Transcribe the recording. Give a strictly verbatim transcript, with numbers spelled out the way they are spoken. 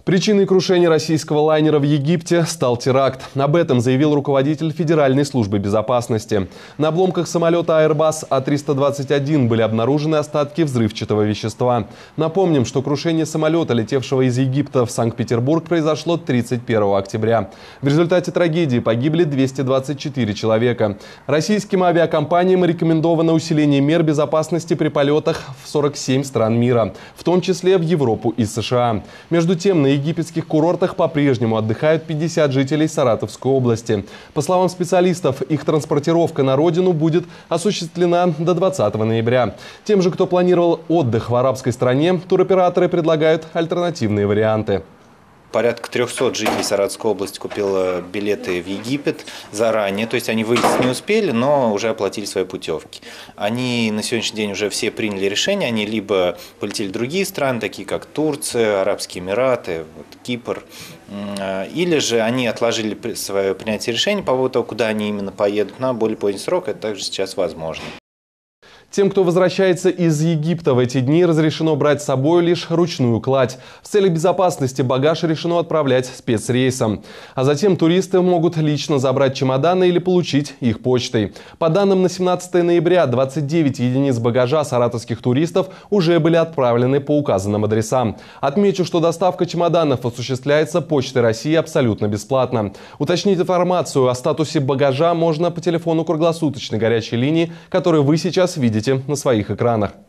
Причиной крушения российского лайнера в Египте стал теракт. Об этом заявил руководитель Федеральной службы безопасности. На обломках самолета Airbus А триста двадцать один были обнаружены остатки взрывчатого вещества. Напомним, что крушение самолета, летевшего из Египта в Санкт-Петербург, произошло тридцать первого октября. В результате трагедии погибли двести двадцать четыре человека. Российским авиакомпаниям рекомендовано усиление мер безопасности при полетах в сорок семь стран мира, в том числе в Европу и США. Между тем, на египетских курортах по-прежнему отдыхают пятьдесят жителей Саратовской области. По словам специалистов, их транспортировка на родину будет осуществлена до двадцатого ноября. Тем же, кто планировал отдых в арабской стране, туроператоры предлагают альтернативные варианты. Порядка трёхсот жителей Саратовской области купило билеты в Египет заранее, то есть они вылететь не успели, но уже оплатили свои путевки. Они на сегодняшний день уже все приняли решение, они либо полетели в другие страны, такие как Турция, Арабские Эмираты, вот, Кипр, или же они отложили свое принятие решения по поводу того, куда они именно поедут на более поздний срок, это также сейчас возможно. Тем, кто возвращается из Египта в эти дни, разрешено брать с собой лишь ручную кладь. В целях безопасности багаж решено отправлять спецрейсом. А затем туристы могут лично забрать чемоданы или получить их почтой. По данным на семнадцатое ноября, двадцать девять единиц багажа саратовских туристов уже были отправлены по указанным адресам. Отмечу, что доставка чемоданов осуществляется Почтой России абсолютно бесплатно. Уточнить информацию о статусе багажа можно по телефону круглосуточной горячей линии, который вы сейчас видите на своих экранах.